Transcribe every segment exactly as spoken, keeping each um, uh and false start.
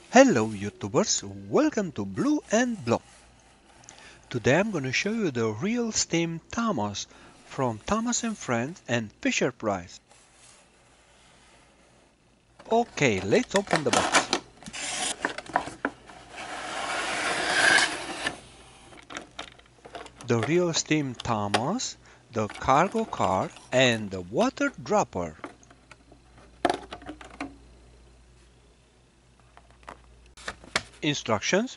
Hello YouTubers, welcome to BluAndBlo. Today I'm going to show you the real steam Thermos from Tомас and Friends and Fisher Price. Okay, let's open the box. The real steam Thermos, the cargo card and the water dropper. Instructions.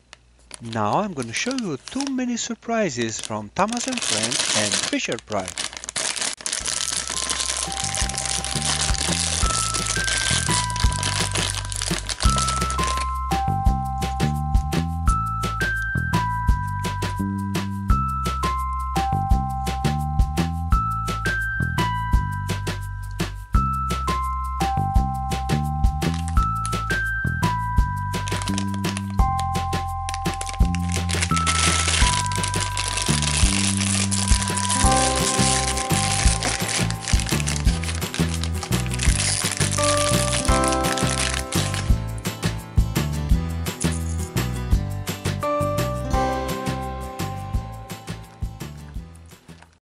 Now I'm going to show you two mini surprises from Tомас and Friends and Fisher Price.